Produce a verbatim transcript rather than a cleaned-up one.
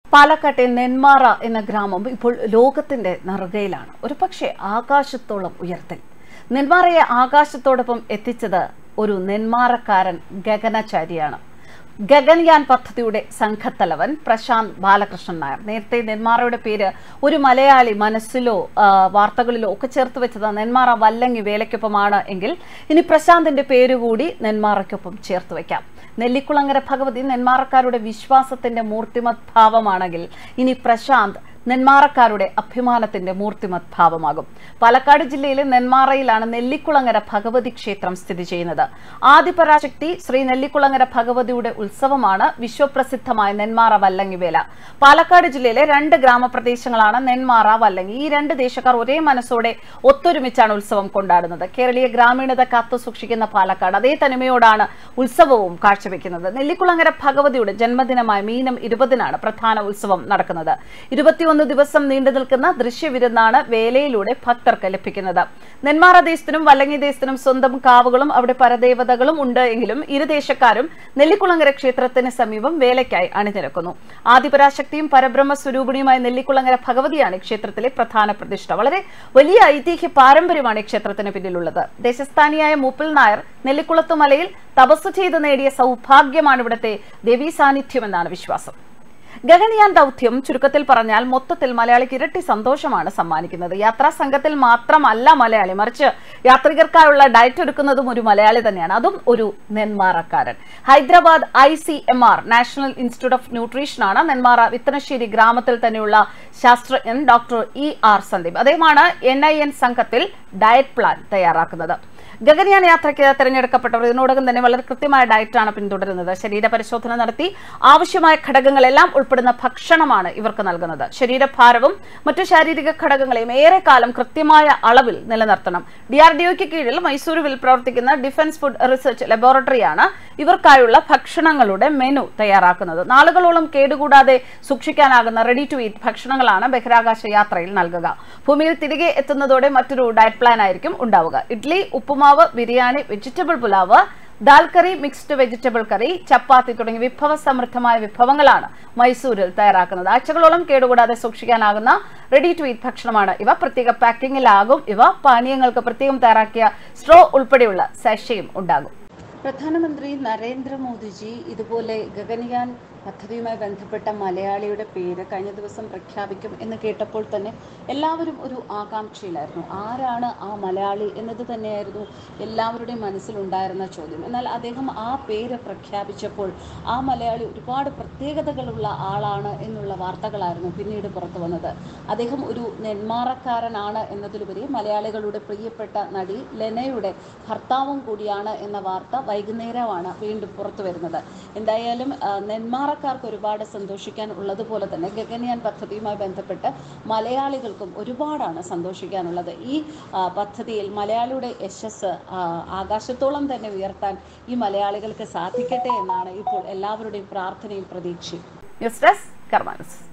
പാലക്കാട്ടെ നെന്മാറ എന്ന ഗ്രാമം ഇപ്പോൾ ലോകത്തിന്റെ നെറുകയിലാണ്. ഒരു പക്ഷേ ആകാശത്തോളം ഉയർത്തൽ. നെന്മാറയെ ആകാശത്തോടൊപ്പം എത്തിച്ചത് ഒരു നെന്മാറക്കാരൻ ഗഗനചാരിയാണ്. ഗഗൻയാൻ പദ്ധതിയുടെ സംഘത്തലവൻ പ്രശാന്ത് ബാലകൃഷ്ണൻ നായർ. നേരത്തെ നെന്മാറയുടെ പേര് ഒരു മലയാളി മനസ്സിലോ വാർത്തകളിലോ ഒക്കെ ചേർത്ത് വെച്ചത് നെന്മാറ വല്ലങ്ങി വേലയ്ക്കൊപ്പമാണ് എങ്കിൽ ഇനി പ്രശാന്തിന്റെ പേരുകൂടി നെന്മാറയ്ക്കൊപ്പം ചേർത്ത് വയ്ക്കാം. നെല്ലിക്കുളങ്ങര ഭഗവതി നെന്മാറക്കാരുടെ വിശ്വാസത്തിന്റെ മൂർത്തിമത് ഭാവമാണെങ്കിൽ ഇനി പ്രശാന്ത് നെന്മാറക്കാരുടെ അഭിമാനത്തിന്റെ മൂർത്തിമത് ഭാവമാകും. പാലക്കാട് ജില്ലയിലെ നെന്മാറയിലാണ് നെല്ലിക്കുളങ്ങര ഭഗവതി ക്ഷേത്രം സ്ഥിതി ചെയ്യുന്നത്. ആദിപരാശക്തി ശ്രീ നെല്ലിക്കുളങ്ങര ഭഗവതിയുടെ ഉത്സവമാണ് വിശ്വപ്രസിദ്ധമായ നെന്മാറ വല്ലങ്ങിവേല. പാലക്കാട് ജില്ലയിലെ രണ്ട് ഗ്രാമപ്രദേശങ്ങളാണ് നെന്മാറ, വല്ലങ്ങി. ഈ രണ്ട് ദേശക്കാർ ഒരേ മനസ്സോടെ ഒത്തൊരുമിച്ചാണ് ഉത്സവം കൊണ്ടാടുന്നത്. കേരളീയ ഗ്രാമീണത കാത്തു സൂക്ഷിക്കുന്ന പാലക്കാട് അതേ തനിമയോടാണ് ഉത്സവവും കാഴ്ചവെക്കുന്നത്. നെല്ലിക്കുളങ്ങര ഭഗവതിയുടെ ജന്മദിനമായ മീനം ഇരുപതിനാണ് പ്രധാന ഉത്സവം നടക്കുന്നത്. ഇരുപത്തിയൊന്ന് ദിവസം നീണ്ടു നിൽക്കുന്ന ദൃശ്യവിരുന്നാണ് വേലയിലൂടെ ഭക്തർക്ക് ലഭിക്കുന്നത്. നെന്മാറ ദേശത്തിനും വല്ലങ്ങി ദേശത്തിനും സ്വന്തം കാവുകളും അവിടെ പരദേവതകളും ഉണ്ട് എങ്കിലും ഇരുദേശക്കാരും നെല്ലിക്കുളങ്ങര ക്ഷേത്രത്തിന് സമീപം വേലയ്ക്കായി അണിനിരക്കുന്നു. ആദിപരാശക്തിയും പരബ്രഹ്മ സ്വരൂപിണിയുമായ നെല്ലിക്കുളങ്ങര ഭഗവതിയാണ് ക്ഷേത്രത്തിലെ പ്രധാന പ്രതിഷ്ഠ. വളരെ വലിയ ഐതിഹ്യ പാരമ്പര്യമാണ് ഈ ക്ഷേത്രത്തിന് പിന്നിലുള്ളത്. ദേശസ്ഥാനിയായ മൂപ്പിൽ നായർ നെല്ലിക്കുളത്തു മലയിൽ തപസ് ചെയ്ത് നേടിയ സൗഭാഗ്യമാണ് ഇവിടുത്തെ ദേവീ സാന്നിധ്യമെന്നാണ് വിശ്വാസം. ഗഗൻയാൻ ദൗത്യം ചുരുക്കത്തിൽ പറഞ്ഞാൽ മൊത്തത്തിൽ മലയാളിക്ക് ഇരട്ടി സന്തോഷമാണ് സമ്മാനിക്കുന്നത്. യാത്രാ സംഘത്തിൽ മാത്രമല്ല മലയാളി, മറിച്ച് യാത്രികർക്കായുള്ള ഡയറ്റ് ഒരുക്കുന്നതും ഒരു മലയാളി തന്നെയാണ്, അതും ഒരു നെന്മാറക്കാരൻ. Hyderabad I C M R national institute of ന്യൂട്രീഷനാണ് നെന്മാറ വിത്തനശ്ശേരി ഗ്രാമത്തിൽ തന്നെയുള്ള ശാസ്ത്രജ്ഞൻ ഡോക്ടർ ഇ ആർ സന്ദീപ്. അദ്ദേഹമാണ് എൻ ഐ എൻ സംഘത്തിൽ ഡയറ്റ് പ്ലാൻ തയ്യാറാക്കുന്നത്. ഗഗൻയാൻ യാത്രയ്ക്ക് തിരഞ്ഞെടുക്കപ്പെട്ടവർ ഇതിനോടകം തന്നെ വളരെ കൃത്യമായ ഡയറ്റാണ് പിന്തുടരുന്നത്. ശരീര പരിശോധന നടത്തി ആവശ്യമായ ഘടകങ്ങളെല്ലാം ഉൾപ്പെടുന്ന ഭക്ഷണമാണ് ഇവർക്ക് നൽകുന്നത്. ശരീരഭാരവും മറ്റു ശാരീരിക ഘടകങ്ങളെയും ഏറെക്കാലം കൃത്യമായ അളവിൽ നിലനിർത്തണം. ഡി ആർ ഡി ഒക്ക് കീഴിൽ മൈസൂരുവിൽ പ്രവർത്തിക്കുന്ന ഡിഫൻസ് ഫുഡ് റിസർച്ച് ലബോറട്ടറിയാണ് ഇവർക്കായുള്ള ഭക്ഷണങ്ങളുടെ മെനു തയ്യാറാക്കുന്നത്. നാളുകളോളം കേടുകൂടാതെ സൂക്ഷിക്കാനാകുന്ന റെഡി ടു ഈറ്റ് ഭക്ഷണങ്ങളാണ് ബഹിരാകാശ യാത്രയിൽ നൽകുക. ഭൂമിയിൽ തിരികെ എത്തുന്നതോടെ മറ്റൊരു ഡയറ്റ് പ്ലാൻ ആയിരിക്കും ഉണ്ടാവുക. ഇഡ്ലി, ഉപ്പുമാവ്, biryani, vegetable pulao, dal curry, mixed vegetable curry, chapati തുടങ്ങിയ വിഭവ സമൃദ്ധമായ വിഭവങ്ങളാണ് മൈസൂരിൽ തയ്യാറാക്കുന്നത്. ആഴ്ചകളോളം കേടുകൂടാതെ സൂക്ഷിക്കാനാകുന്ന റെഡി ടു ഈറ്റ് ഭക്ഷണമാണ് ഇവ. പ്രത്യേക പാക്കിങ്ങിലാകും ഇവ. പാനീയങ്ങൾക്ക് പ്രത്യേകം തയ്യാറാക്കിയ സ്ട്രോ ഉൾപ്പെടെയുള്ള സാഷയും ഉണ്ടാകും. പ്രധാനമന്ത്രി നരേന്ദ്രമോദിജി ഇതുപോലെ ഗഗൻയാൻ പദ്ധതിയുമായി ബന്ധപ്പെട്ട മലയാളിയുടെ പേര് കഴിഞ്ഞ ദിവസം പ്രഖ്യാപിക്കും എന്ന് കേട്ടപ്പോൾ തന്നെ എല്ലാവരും ഒരു ആകാംക്ഷയിലായിരുന്നു. ആരാണ് ആ മലയാളി എന്നത് തന്നെയായിരുന്നു എല്ലാവരുടെയും മനസ്സിലുണ്ടായിരുന്ന ചോദ്യം. എന്നാൽ അദ്ദേഹം ആ പേര് പ്രഖ്യാപിച്ചപ്പോൾ ആ മലയാളി ഒരുപാട് പ്രത്യേകതകളുള്ള ആളാണ് എന്നുള്ള വാർത്തകളായിരുന്നു പിന്നീട് പുറത്തു വന്നത്. അദ്ദേഹം ഒരു നെന്മാറക്കാരനാണ് എന്നതിലുപരി മലയാളികളുടെ പ്രിയപ്പെട്ട നടി ലെനയുടെ ഭർത്താവും കൂടിയാണ് എന്ന വാർത്ത വൈകുന്നേരമാണ് വീണ്ടും പുറത്തു വരുന്നത്. എന്തായാലും നെന്മാറ ക്കാർക്ക് ഒരുപാട് സന്തോഷിക്കാൻ ഉള്ളതുപോലെ തന്നെ ഗഗൻയാൻ പദ്ധതിയുമായി ബന്ധപ്പെട്ട് മലയാളികൾക്കും ഒരുപാടാണ് സന്തോഷിക്കാനുള്ളത്. ഈ പദ്ധതിയിൽ മലയാളിയുടെ യശസ് ആകാശത്തോളം തന്നെ ഉയർത്താൻ ഈ മലയാളികൾക്ക് സാധിക്കട്ടെ എന്നാണ് ഇപ്പോൾ എല്ലാവരുടെയും പ്രാർത്ഥനയും പ്രതീക്ഷയും. News desk Karma news.